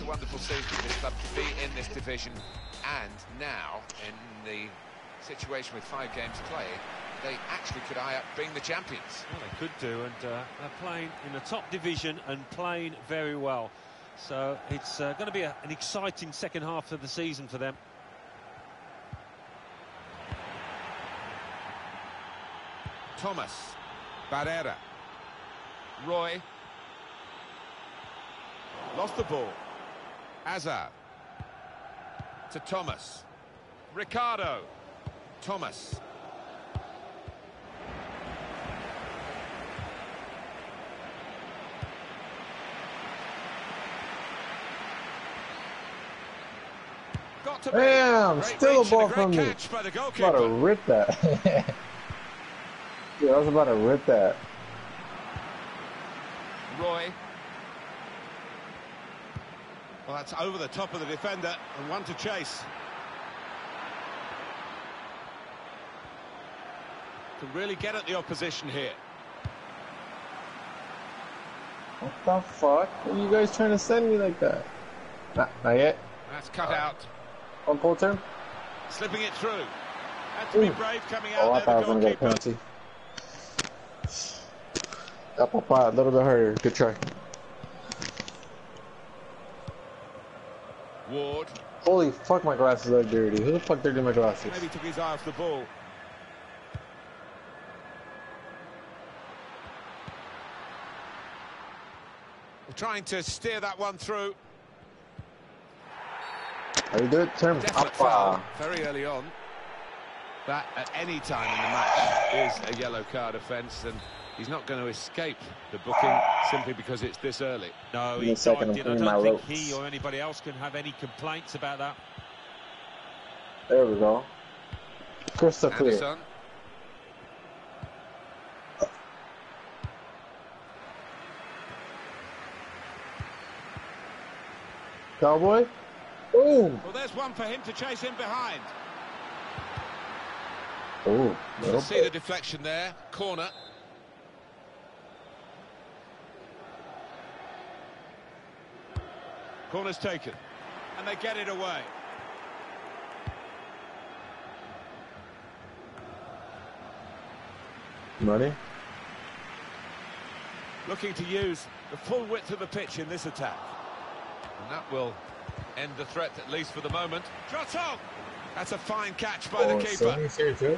a wonderful season for this club to be in this division, and now in the situation with 5 games played, they actually could eye up being the champions. Well, they could do, and they're playing in the top division and playing very well. So it's going to be an exciting second half of the season for them. Thomas, Barrera, Roy, lost the ball, Hazard, to Thomas, Ricardo, Thomas, got to be. Damn, Great still a reach and ball great from me. catch by the goalkeeper. About to rip that. Yeah, I was about to rip that. Roy, Well, that's over the top of the defender and one to chase. Can really get at the opposition here. What the fuck? Are you guys trying to send me like that? Not yet. that's cut out. On full term? Slipping it through. Had to be brave coming out Oh, I there, thought I the was going to get a goalkeeper. penalty. Apple pie, a little bit harder. Good try. Ward, Holy fuck, my glasses are dirty. Who the fuck dirty my glasses? Maybe took his eye off the ball. trying to steer that one through. How you do it, term? Definite foul very early on. That at any time in the match is a yellow card offence, and he's not going to escape the booking simply because it's this early. No, In he a second, dived I'm in. I cleaning my don't think ropes. he or anybody else can have any complaints about that. There we go. Crystal clear. Anderson, Cowboy? Boom! Well, there's one for him to chase in behind. Oh, you see the deflection there. Corner. Corner's taken. And they get it away. Money? Looking to use the full width of the pitch in this attack. And that will end the threat, at least for the moment. Shot on! That's a fine catch by the keeper. So he's here too?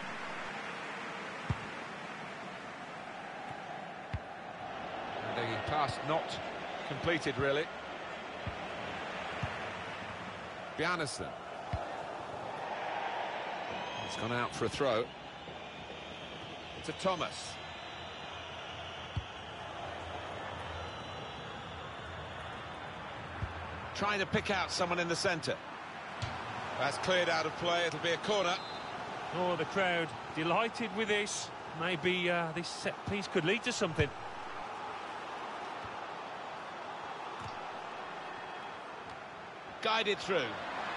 And the pass not completed, really. Bjarnason. It's gone out for a throw. To Thomas. Trying to pick out someone in the centre. That's cleared out of play. It'll be a corner. Oh, the crowd delighted with this. Maybe this set piece could lead to something. Guided through.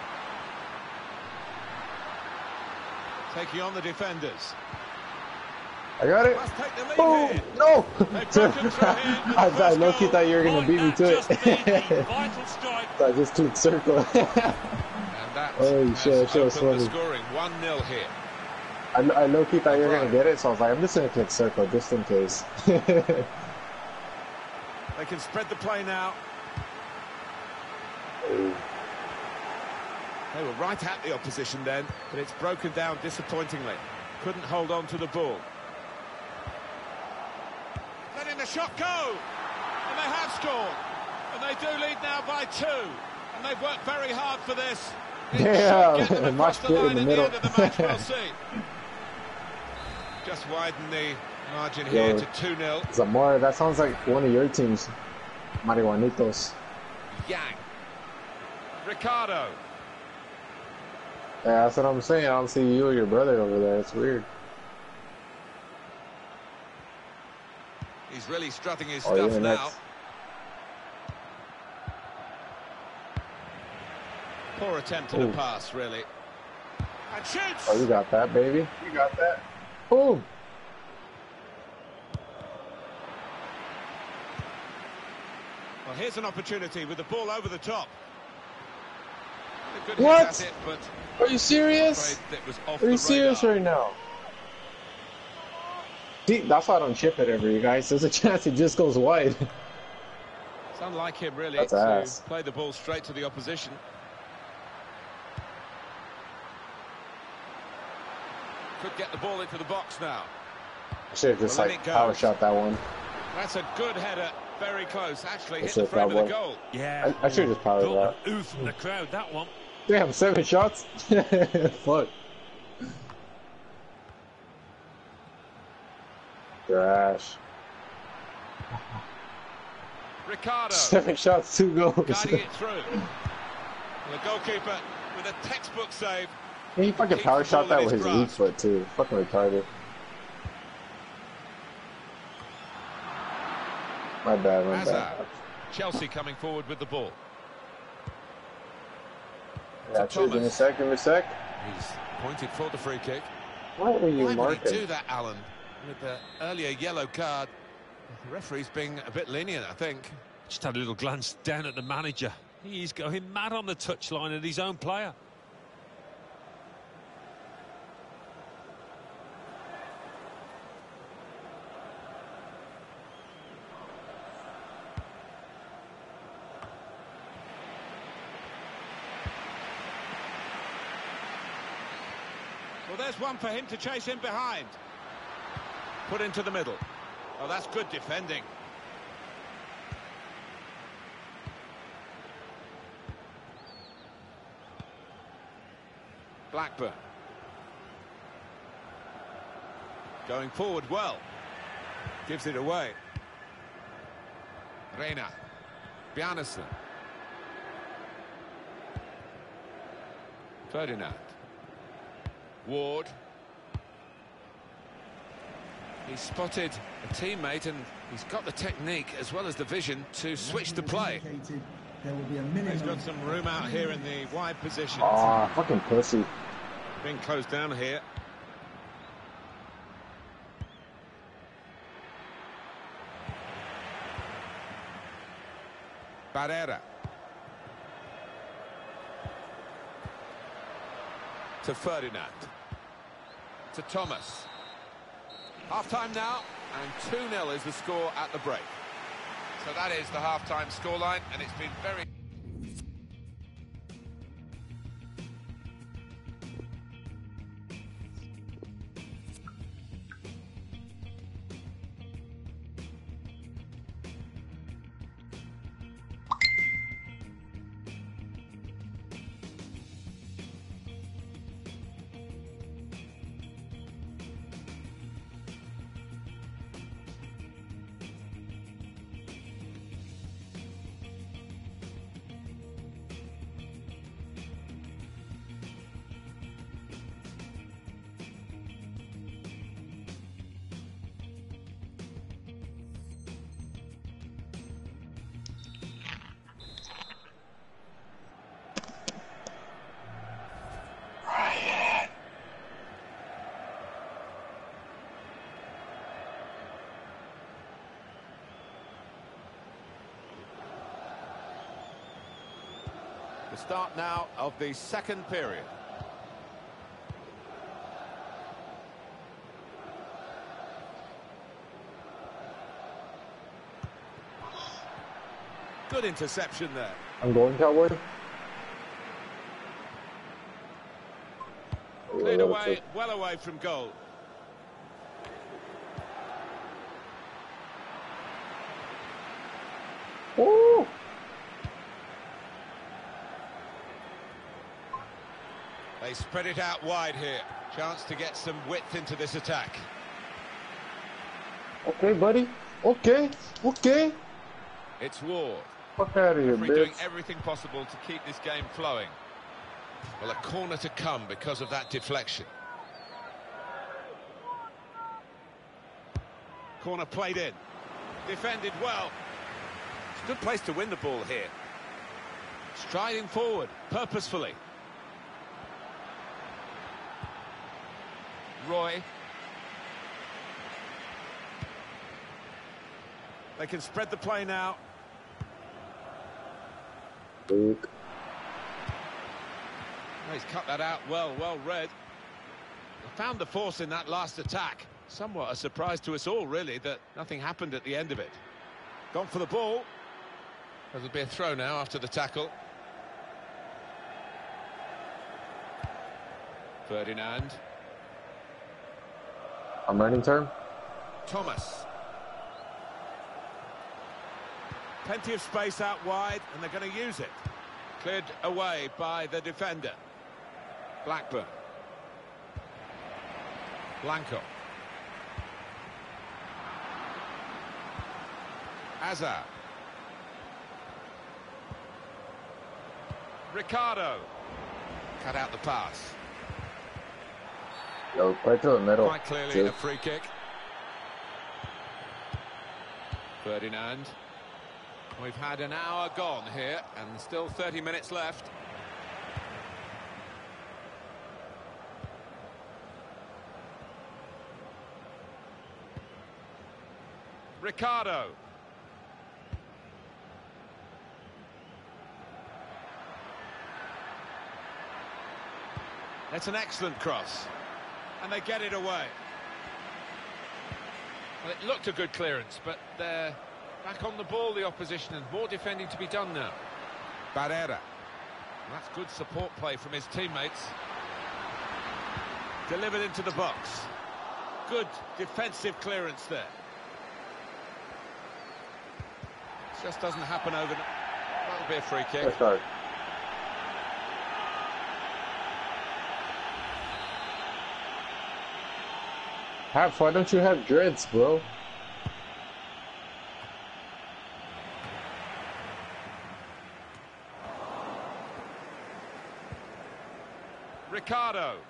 Taking on the defenders. I got it. Must take the lead Boom! here. No! They've broken through here with the I first low-key goal. thought you were going to beat me to Just be the it. vital strike. So I just clicked circle. And that Holy has shit, that was opened the funny. scoring. 1-0 here. I low-key thought you were going to get it, so I was like, I'm just going to click circle just in case. They can spread the play now. They were right at the opposition then, but it's broken down disappointingly. Couldn't hold on to the ball. Letting the shot go! And they have scored. And they do lead now by 2. And they've worked very hard for this. It Yeah, should get them match across the fit in line the at middle. the end of the match, we'll see. Just widen the margin here Yo. to 2-0. Zamora, that sounds like one of your teams. Marihuanitos. Yang. Ricardo. Yeah, that's what I'm saying. I don't see you or your brother over there. It's weird. He's really strutting his Oh, stuff yeah, now. next. Poor attempt at Ooh. a pass, really. And shoots! Oh, you got that, baby. You got that. Boom! Well, here's an opportunity with the ball over the top. A good What? hit at it, but Are you serious? I'm afraid it was off Are you the serious radar. right now? See, that's why I don't chip it ever, you guys. There's a chance it just goes wide. It's unlike him, really, That's to ass. play the ball straight to the opposition. Could get the ball into the box now. I should have just Well, like then it power goes. shot that one. That's a good header, very close. Actually hit should the have frame of the got goal. Yeah. I should have just powered Got that. an ooh from the crowd, that one. Damn, 7 shots? Fuck. Trash. Ricardo 7 shots, 2 goals. guiding it through. And the goalkeeper with a textbook save. He fucking Keeps power the shot ball that in with his his weak grasp. foot too. Fucking retarded. My bad, my Hazard. bad. Chelsea coming forward with the ball. Yeah, cheers, give me a sec, give me a sec. He's pointed for the free kick. Why are you Why would he marking? do that, Alan? With the earlier yellow card, the referee's being a bit lenient, I think. Just had a little glance down at the manager. He's going mad on the touchline at his own player. Well, there's one for him to chase him behind. Put into the middle. Oh, that's good defending. Blackburn. Going forward well. Gives it away. Reina. Bjarnason. Ferdinand. Ward. He's spotted a teammate and he's got the technique as well as the vision to switch the play. There will be a He's minimum. got some room out here in the wide position. Aw, fucking pussy. Being closed down here. Barrera. To Ferdinand. To Thomas. Half-time now, and 2-0 is the score at the break. So that is the half-time scoreline, and it's been very... The start now of the second period. Good interception there. I'm going, Cowboy. Cleared away, well away from goal. Ooh. They spread it out wide here. Chance to get some width into this attack. Okay, buddy. Okay. Okay. It's Ward. Fuck out of here, Referee doing bitch. everything possible to keep this game flowing. Well, a corner to come because of that deflection. Corner played in. Defended well. It's a good place to win the ball here. Striding forward, purposefully. Roy. They can spread the play now. Luke. Oh, he's cut that out well read. Found the force in that last attack. Somewhat a surprise to us all, really, that nothing happened at the end of it. Gone for the ball. There'll be a throw now after the tackle. Ferdinand. I'm running turn. Thomas. Plenty of space out wide, and they're going to use it. Cleared away by the defender. Blackburn. Blanco. Azar. Ricardo. Cut out the pass. Yo, play to the middle. Quite clearly a free kick. Ferdinand. We've had an hour gone here and still 30 minutes left. Ricardo. It's an excellent cross. And they get it away. Well, it looked a good clearance, but they're back on the ball, the opposition, and more defending to be done now. Barrera. Well, that's good support play from his teammates. Delivered into the box. Good defensive clearance there. Just doesn't happen overnight. That'll be a free kick. Start. Why don't you have dreads, bro? Ricardo.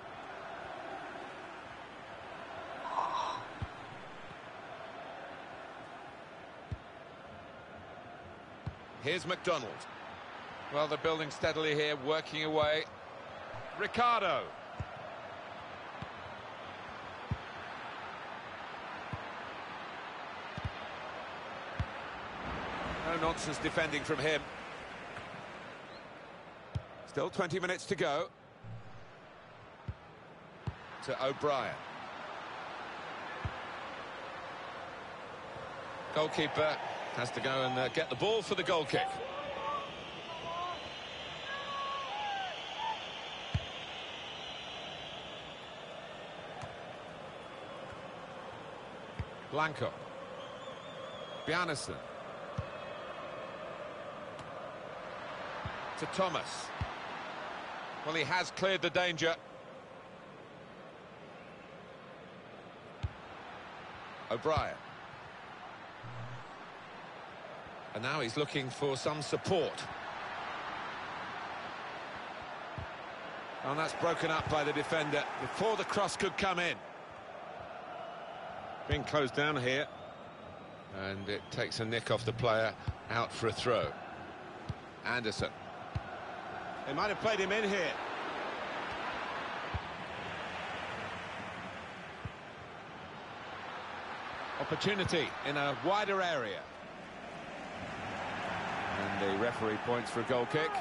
Here's McDonald. Well, they're building steadily here, working away. Ricardo. No nonsense defending from him. Still 20 minutes to go. To O'Brien. Goalkeeper has to go and get the ball for the goal kick. Blanco. Bjarnason. To Thomas. Well, he has cleared the danger. O'Brien. And now he's looking for some support. And that's broken up by the defender before the cross could come in. Being closed down here. And it takes a nick off the player, out for a throw. Anderson. They might have played him in here. Opportunity in a wider area. And the referee points for a goal kick.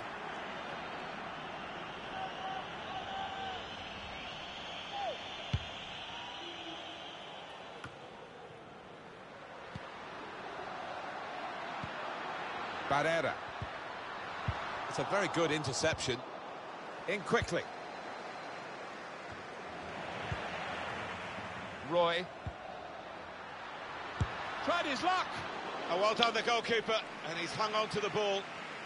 Barrera. It's a very good interception. In quickly. Roy. Tried his luck. Oh, well done, the goalkeeper, and he's hung on to the ball.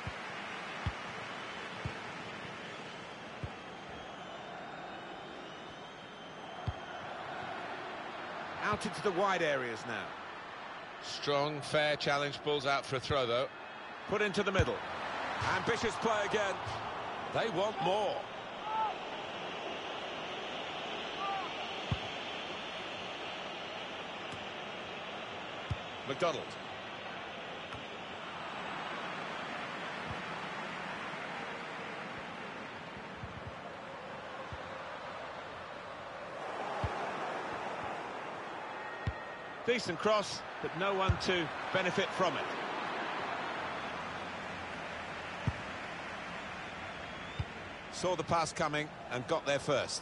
Out into the wide areas now. Strong, fair challenge, balls out for a throw, though. Put into the middle. Ambitious play again. They want more. McDonald. Decent cross, but no one to benefit from it. saw the pass coming and got there first.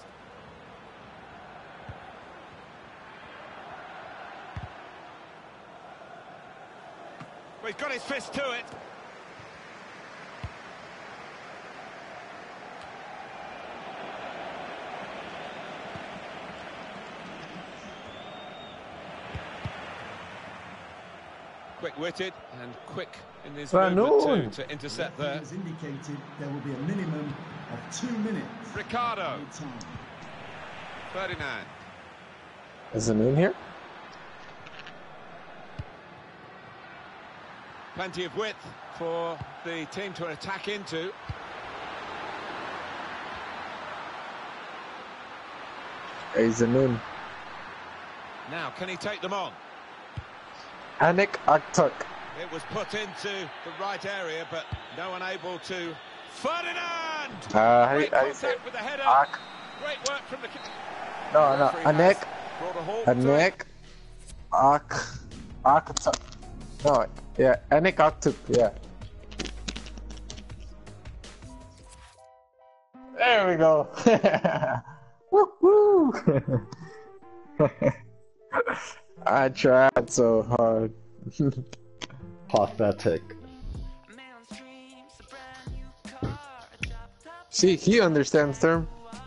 Well, he's got his fist to it. Quick-witted and quick in his movement to intercept there. As indicated, there will be a minimum of 2 minutes. Ricardo. Ferdinand. Is it in here? Plenty of width for the team to attack into. Zanoun. Now, can he take them on? Anik Aktuk. It was put into the right area, but no one able to. Ferdinand! Great contact with the header. Great work from the... No, Anik. Anik Aktuk. No, yeah, Anik Aktuk, yeah. There we go. Woo-hoo! I tried so hard. Pathetic. See, he understands term.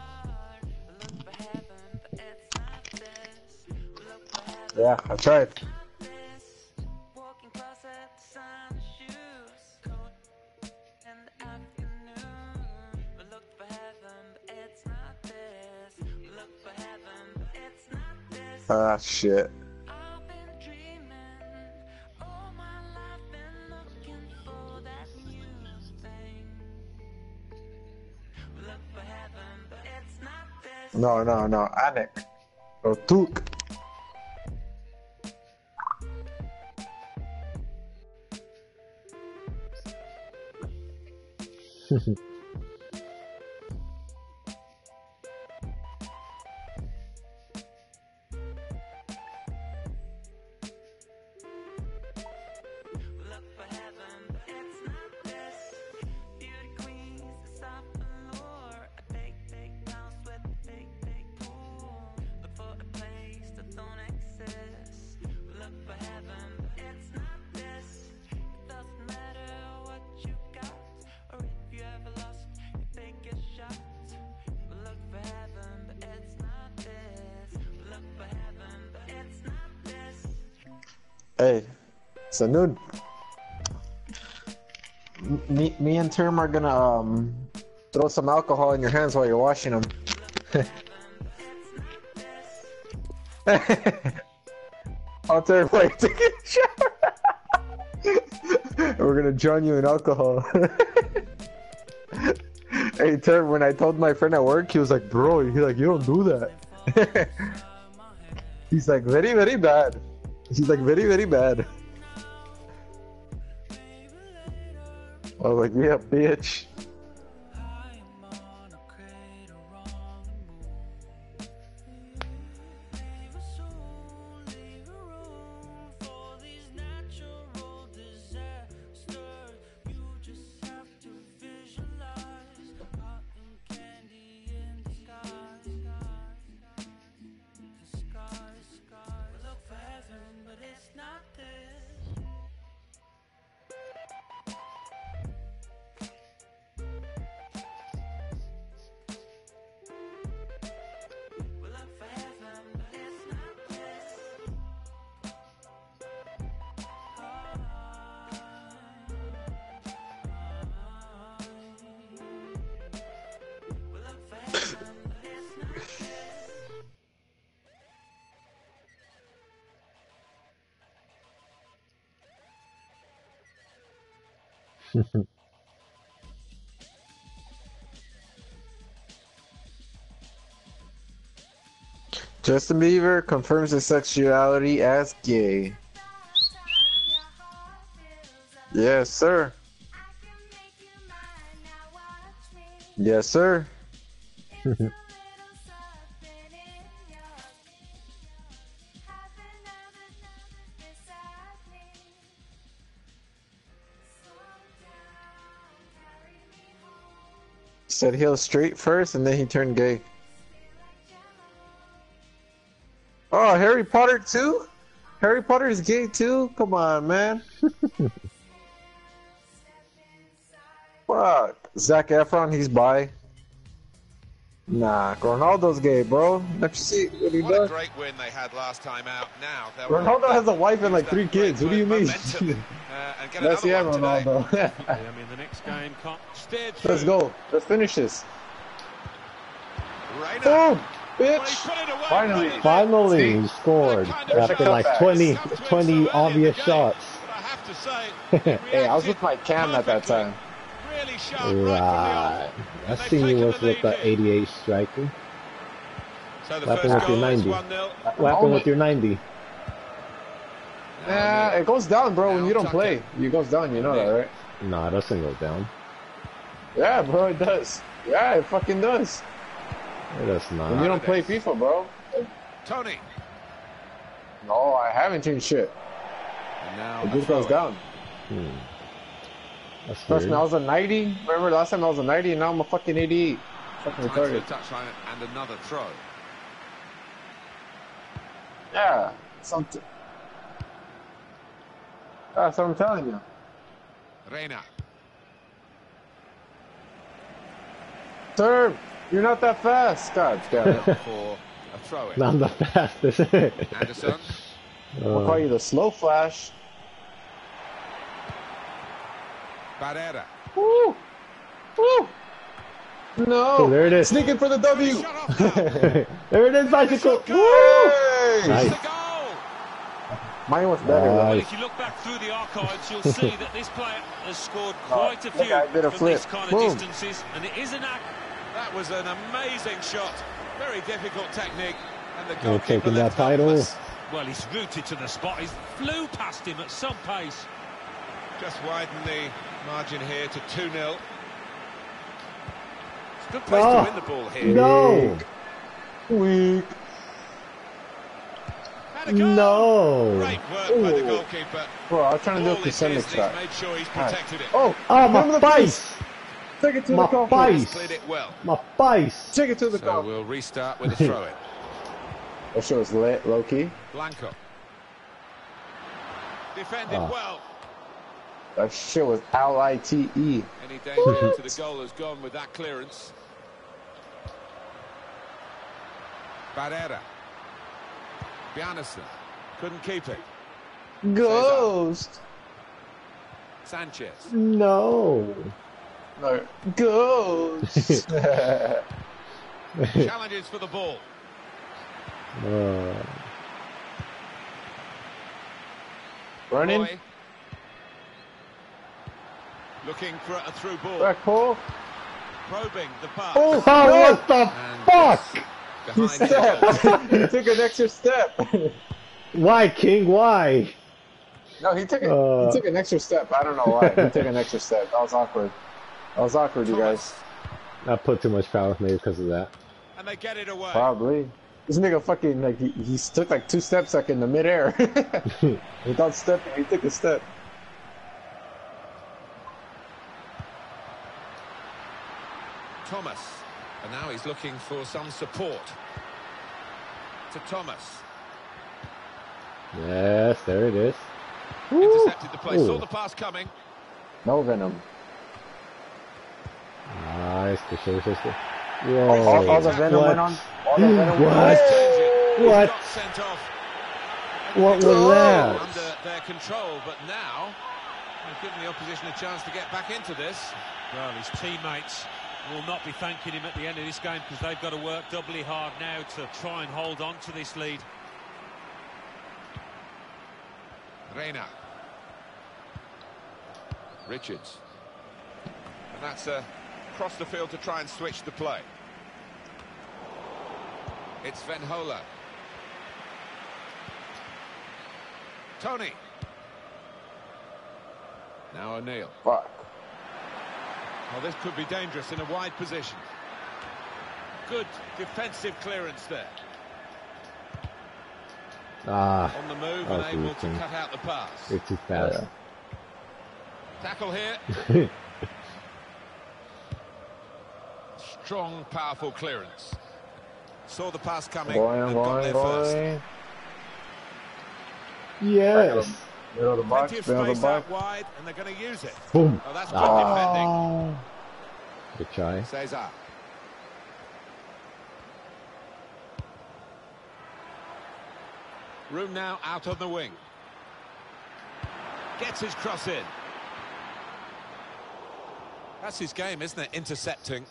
Yeah, I tried. Ah, shit. No, Anik. Or Tuk. Hey, Zanoun. Me and Term are gonna throw some alcohol in your hands while you're washing them. I'll tell you what, take a shower. We're gonna drown you in alcohol. Hey Term, when I told my friend at work, he was like, "Bro, you don't do that." He's like, very, very bad. He's like, very, very bad. I was like, yeah, bitch. Justin Bieber confirms his sexuality as gay. Yes, sir. Yes, sir. Said he was straight first, and then he turned gay. Oh, Harry Potter too? Harry Potter is gay too? Come on, man. Fuck. Zac Efron, he's bi. Nah, Ronaldo's gay, bro. Don't you see what he What a does? great win they had last time out. Now Ronaldo has a wife and like 3 kids. What do you mean? And get Let's see another one today. Ronaldo. Yeah, I mean, the next game can't... Steered through. Let's go. Let's finish this. Reina. Boom, Well, he bitch. put it away Finally. brilliantly. Finally, he scored after like 20 obvious shots. But I have to say, Hey, I was with my cam at that time. really sharp right Right. from the I off. seen you was with the 88 striker. So the What first happened with your goal is 90? 1-0. What happened with your 90? Nah, it goes down, bro, when you don't play. It goes down, you know that, right? Nah, it doesn't go down. Yeah, bro, it does. Yeah, it fucking does. It does When not. you don't play FIFA, bro. Tony. No, I haven't changed shit. And now It a just throw goes in. down. That's Trust me, I weird. was a 90. Remember last time I was a 90, and now I'm a fucking 88. Fucking Tied to the retarded. touchline and another throw. Yeah, something. That's what I'm telling you. Reina. Serve! You're not that fast. God damn it. For a throw in. Not the fastest. Anderson. I'll call you the slow flash. Barrera. Woo! Woo! No! Oh, there it is. Sneaking for the W! Shut off now. There it is, bicycle. Woo! Hey! Nice. The goal! Mine was better. Nice. Well, if you look back through the archives, you'll see that this player has scored quite a look, few I did a from flip. these kind of Boom. distances, and it is an act. That was an amazing shot. Very difficult technique. And the We're goalkeeper taking that left title. helpless. Well, he's rooted to the spot. He flew past him at some pace. Just widen the margin here to 2-0. It's a good place Oh. to win the ball here. No. Weak. Had a goal. No. Great work by the Ooh. goalkeeper. Bro, I was trying to do a All it is, Kissimmee he's shot. made sure he's Alright. protected it. Oh! Oh, remember my the face. Take it to My the goal. face. Cleared it well. My face. Take it to the So goal. we'll restart with a throw in. That shit was lit, low key. Blanco. Defended Ah. well. That shit was LITE. Any danger to the goal has gone with that clearance. Barrera. Bjarnason. Couldn't keep it. Ghost. Sanchez. No. No. Ghost. Challenges for the ball. Running. Roy. Looking for a through ball. Back pull. Probing the pass. Oh, Oh, no. what the And fuck? He behind the goal. stepped. He took an extra step. Why, King? Why? No, he took an extra step. I don't know why. He took an extra step. That was awkward. That was awkward, you guys. I put too much power maybe because of that. And they get it away. Probably. This nigga fucking like he took like 2 steps like in the midair. Without stepping, he took a step. Thomas. And now he's looking for some support. To Thomas. Yes, there it is. Intercepted the play. Ooh. Saw the pass coming. No venom. Nice. The show sister. All the venom What? went on. All the venom went on. What? Change it. He's What? got sent off. What was Under that? their control, but now they've given the opposition a chance to get back into this. Well, his teammates will not be thanking him at the end of this game because they've got to work doubly hard now to try and hold on to this lead. Reina. Richards. And that's across the field to try and switch the play. It's Venhola. Tony. Now O'Neill. Fuck. Well, this could be dangerous in a wide position. Good defensive clearance there. Ah, On the move Oh, and able to King. cut out the pass. you're too fast. Tackle here. Strong, powerful clearance. Saw the pass coming Going, and got there first. Yes. Middle of the box, Plenty of middle of the space box. out wide, and they're going to use it. Boom. Oh, that's good defending. Oh. Good try. Cesar. Room now out on the wing. Gets his cross in. That's his game, isn't it? Intercepting.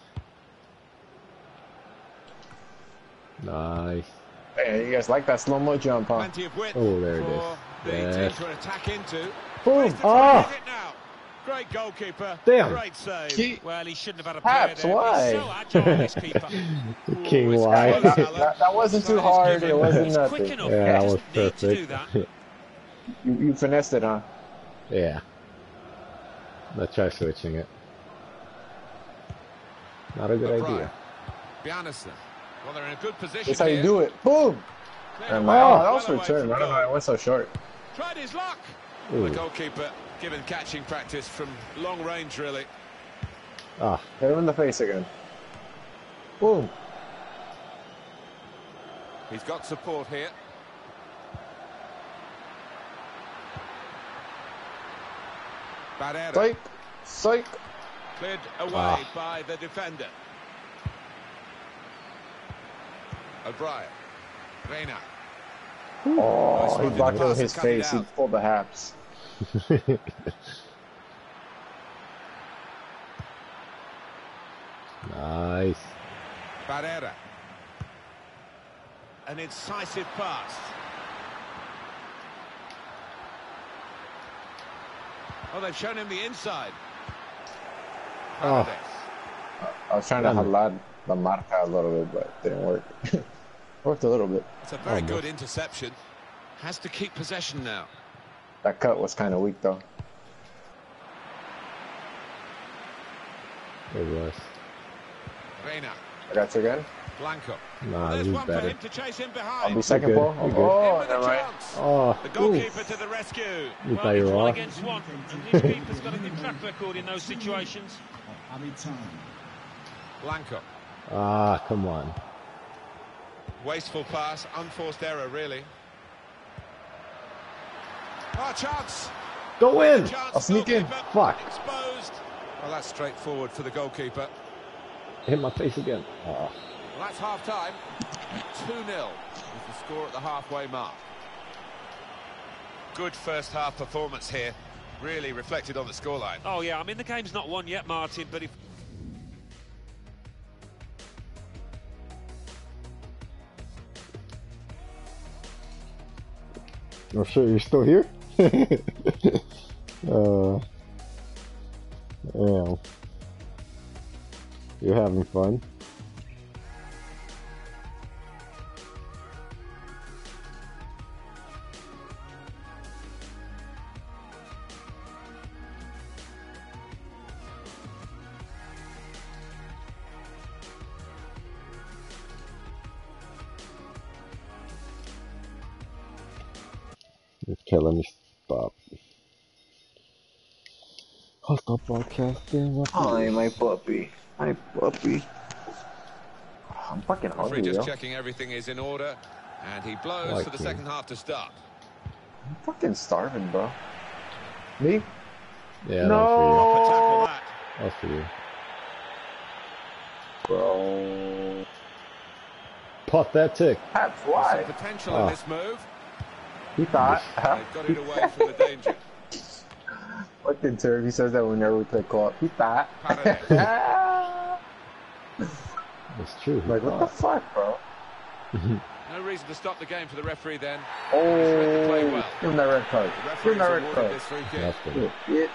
Nice. Hey, you guys like that slow-mo jump, huh? Plenty of width Oh, there it for the is. team Yes. to attack into. Boom. Ways to try and Oh. hit it now. Great goalkeeper. Damn. Great save. Well, he shouldn't have had a player Paps, there. why? He's so agile, this keeper. King it's Y. close, That, Alan. that wasn't too hard. It wasn't He's quick nothing. enough. Yeah, He that was doesn't need to do perfect. that. You finessed it, huh? Yeah. Let's try switching it. Not a good O'Brien. idea. Bjarnason. Well, they're in a good position. That's how you here. do it. Boom! Cleared And away, oh, that well was away return. from I don't know goal. why it went so short. Tried his luck. Ooh. The goalkeeper given catching practice from long range, really. Ah, Hit him in the face again. Boom! He's got support here. Barrera. Psych! Psych! Cleared away Ah. by the defender. O'Brien. Reina. Oh, he Nice blocked it pass with and his cut it face. He out. pulled the haps. nice. Barrera. An incisive pass. Oh, they've shown him the inside. Oh. Paredes. I was trying to halad the marca a little bit, but it didn't work. Worked a little bit. It's a very no. good interception. Has to keep possession now. That cut was kind of weak, though. It was. Reina. I got you again. Blanco. Nah, There's he's one for better. him to chase him I'll behind. be second good, ball. you're good. Oh, In with a never mind. chance. Oh, The goalkeeper to the rescue. you Well, thought you it's were one off? against one. And this keeper's got a good track record in those situations. Added time. Blanco. Ah, come on. Wasteful pass, unforced error, really. Oh, chance. Go in! Chance, I'll sneak in. goalkeeper Fuck. Exposed. Well, that's straightforward for the goalkeeper. Hit my face again. Oh. Well, that's half-time. 2-0 is the score at the halfway mark. Good first-half performance here. Really reflected on the scoreline. Oh, yeah, I mean, the game's not won yet, Martin, but if... I'm sure you're still here? Yeah. You're having fun. Okay, let me stop. I'll stop broadcasting. Hi, my puppy. My puppy. Oh, I'm fucking Referee hungry, just yo. checking everything is in order, and he blows Like for the to. second half to start. I'm fucking starving, bro. Me? Yeah, No. Proper tackle that. that's for you. Bro. Pathetic. That's Some why. potential Oh. in this move. He thought. They've got it away from the danger. Fucking turd. He says that whenever we play co-op. He thought. Paredes. It's true. Like, what the fuck, bro? No reason to stop the game for the referee then. Oh, read the play well. give him that red card. The Give him referee's that red awarded card. this free kick. That's good. You bitch.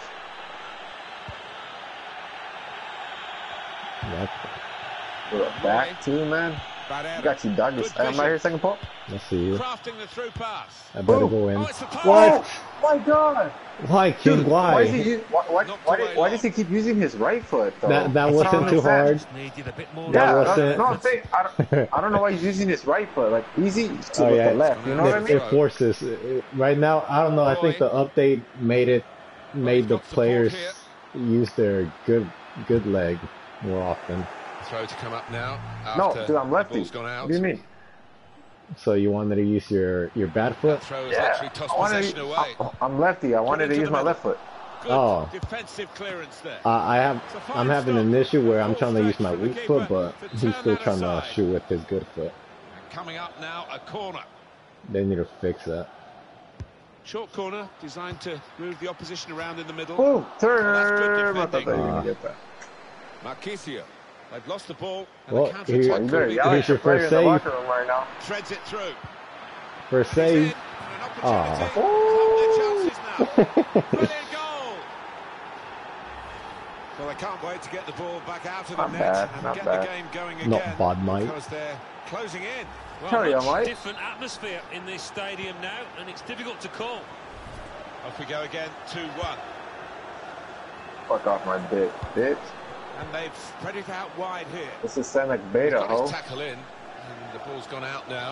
That's We're back too, man. Barrera. Got you, dog. Good I'm right vision. here, second pole. I see you. Crafting the through pass. I better Boom. go in. Oh, it's the post. What? My God. Why, King? Dude, Why? Why, is he, why Knocked why, away why does he keep using his right foot, though? That That's wasn't what I too don't hard. understand. Needed a bit more... That Yeah, wasn't- no, I'm saying, I don't know why he's using his right foot. Like, easy to Oh, with yeah. the left, you know what I mean? It forces right now. I don't know. I think the update made the got support players here. use their good leg more often. throw to come up now. No, After dude, I'm lefty. The ball's gone out. What do you mean? So you wanted to use your bad foot? That throw has Yeah, literally tossed possession away. I'm lefty. I wanted to use my left foot. Good Oh. defensive clearance there. I'm having an issue where I'm trying to use my weak foot, but he's still trying to shoot with his good foot. And coming up now, a corner. They need to fix that. Short corner designed to move the opposition around in the middle. Oh, Well, turn! I that's thought good you were defending. gonna get that. Marquisio. They've lost the ball. And Well, the counter here- Oh, attack you better could be yell Here's at your your player first in the save. locker room right now. threads it through. First He's in save. for an opportunity. Their chances now. Brilliant goal. Well, they can't wait to get the ball back out of the Not net bad, and not get bad. the game going Not again. bad, mate. Because they're closing in. Carry on, much mate. different atmosphere in this stadium now, and it's difficult to call. Off we go again, 2-1. Fuck off my dick, bitch. And they've spread it out wide here. This is Sonic Beta, Got his ho. tackle in, and the ball's gone out now.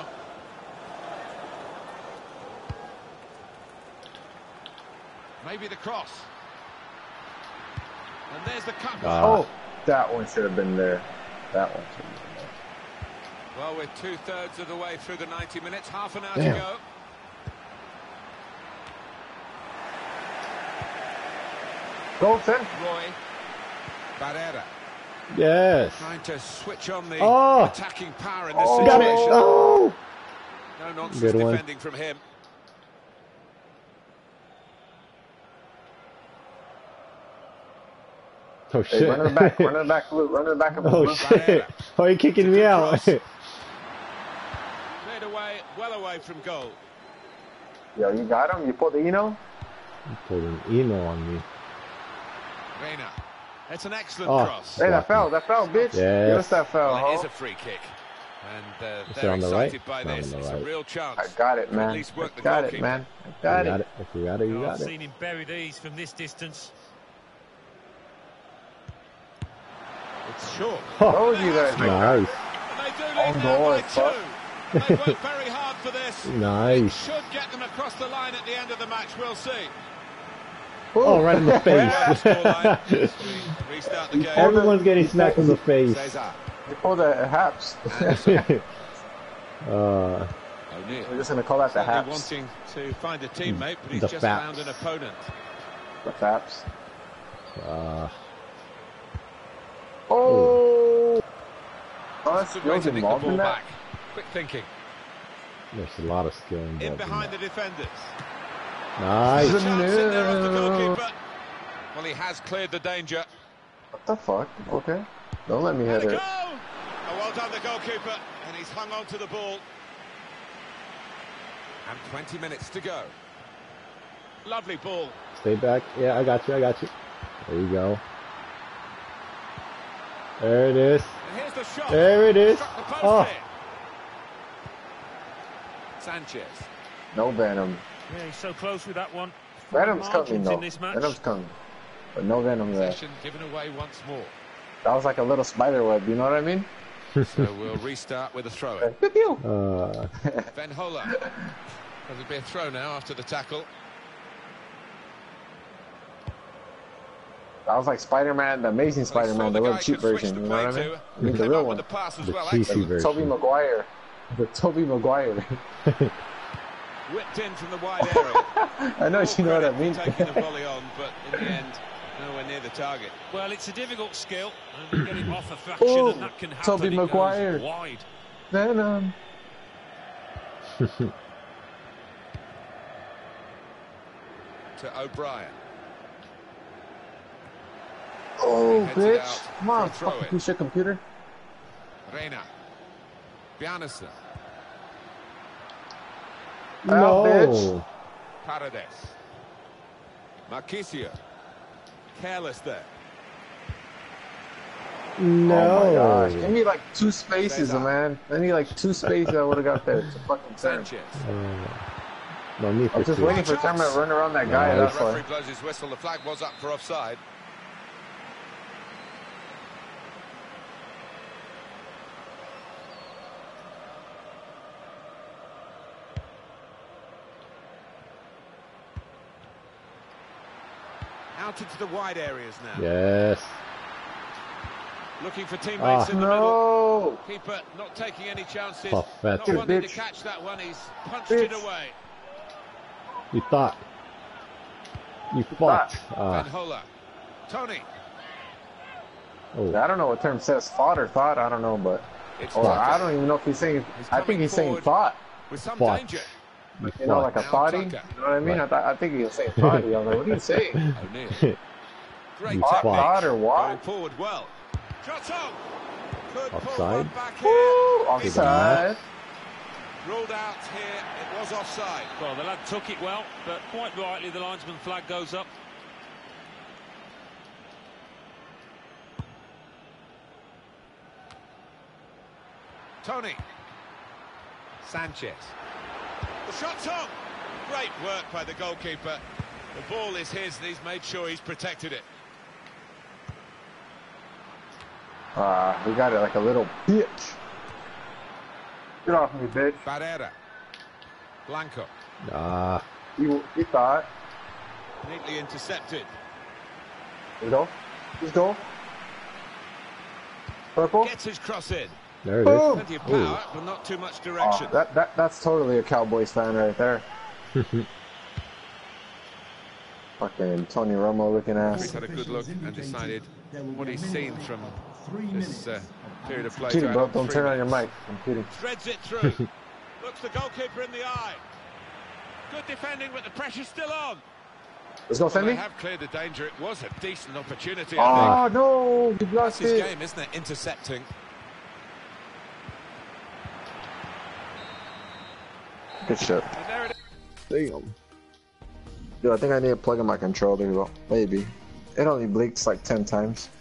Maybe the cross. And there's the cut. Oh, that one should have been there. That one should have been there. Well, we're 2/3 of the way through the 90 minutes, half an hour Damn. to go. Goalton. Roy Barrera Yes. trying to switch on the Oh. attacking power in this Oh. Got it. situation. Oh. No nonsense Good one. defending from him. Oh Hey, shit. run to the back, run to the back, Luke, run to the back of the Oh Luke. shit. Why are you kicking me out? Cleared away, well away from goal. Yo, you got him? You pulled the Eno? You pulled an emo on me. Reina. It's an excellent Oh. cross. Hey, that fell, bitch. Yes. Give us that fell, Well, it is ho. a free kick. And Is it they're on the right? excited by It's not this. on the It's right. a real chance. I got it, to man. At least work I the got goalkeeper. it, man. I You got got it. it. If you got it, you I've got it. seen him bury these from this distance. It's short. Told you that. Nice. And they do On lead goal, now by it's fuck. 2. And they've worked very hard for this. Nice. Should get them across the line at the end of the match, we'll see. Oh, right in the Well, the face. scoreline. We restart the game. Everyone's getting smacked in the face. Cesar. You pulled the Haps. uh, O'Neill. We're just going to call that the Certainly Haps. wanting to find a teammate, but he's The just Faps. found an opponent. The Haps. uh, Oh! Oh, that's Good way skills to nick the involved ball in that? back. Quick thinking. there's a lot of skill involved In in behind that. the defenders. Nice. Chance in there off the No. goalkeeper. Well, he has cleared the danger. What the fuck? Okay. Don't let me hit And a it. goal! Oh, well done, the goalkeeper. And he's hung on to the ball. And 20 minutes to go. Lovely ball. Stay back. Yeah, I got you. I got you. There you go. There it is. And here's the shot. There it is. Struck the post Oh. here. Sanchez. No Venom. Yeah, he's so close with that one. Venom's coming, Margins though. in this match. Venom's coming. But no Venom there. Possession given away once more. That was like a little spider web, you know what I mean? So we'll restart with a throw in. Pew, pew. Ben Hola. There'll be a throw now after the tackle. That was like Spider-Man, the Amazing Spider-Man, the little cheap version, you know what I mean? I mean the real one. The pass as The well. cheesy Excellent. version. Tobey Maguire. The Tobey Maguire. Whipped in from the wide area. I know you know what I Credit mean. for taking the volley on, but in the end, nowhere near the target. Well, it's a difficult skill, and you get it off a fraction, Oh, and that can happen. Tobey It goes Maguire. wide. Venom. To O'Brien. Oh, Heads it out bitch. Come on, for a throw fucking in. piece of computer. Reina. Bjarnason. Well, No. Paredes. Marquisio. Careless there. No. Oh my gosh. Give me like 2 spaces, Cesar. man. I need like 2 spaces I would have got there. It's a fucking turn. Sanchez. No need I for was just two. waiting for Terma to run around that guy, Nice. that's The why. referee blows his whistle. The flag was up for offside. Out into the wide areas now. Yes. Looking for teammates in the middle. No! Keeper not taking any chances. Pathetic. Not wanting to Bitch. catch that one. He's punched Bitch. it away. You thought. You fought. Ben Hola. Tony. Oh, I don't know what term says fought or thought. I don't know, but It's or Tucker I don't even know if he's saying. He's I think coming he's saying forward. thought. with some Fought. danger. you You know, fought. like a Now thoughty. Tucker. You know what I mean? Right. I think he was saying thoughty. I was like, what are you saying? O'Neill. Great You technique. fought. or what? Going forward well. Shot on. Could pull Offside? one back here. Woo! Offside. Ruled out here. It was offside. Well, the lad took it well, but quite rightly the linesman flag goes up. Tony. Sanchez. The shot's on. Great work by the goalkeeper. The ball is his and he's made sure he's protected it. We got it like a little bitch. Get off me, bitch. Barrera. Blanco. Ah, You thought. Neatly intercepted. You go. Just go. Purple. Gets his cross in. there it Boom. Plenty of Ooh. power, but not too much direction. Oh, that's totally a Cowboys fan right there. Fucking Tony Romo looking He's ass. had a good look and decided what he's seen from this period of play. Kidding, to bro. add on Don't 3 turn on your minutes. mic. I'm kidding. Threads it through. Looks the goalkeeper in the eye. Good defending, but the pressure's still on. Let's go, Well, they Fendi. have cleared the danger. It was a decent opportunity, I think. Oh no, you That's lost his it. game, isn't it? Intercepting. Good shit. And there it is. Damn. Dude, I think I need to plug in my controller though. Maybe. It only blinks like 10 times.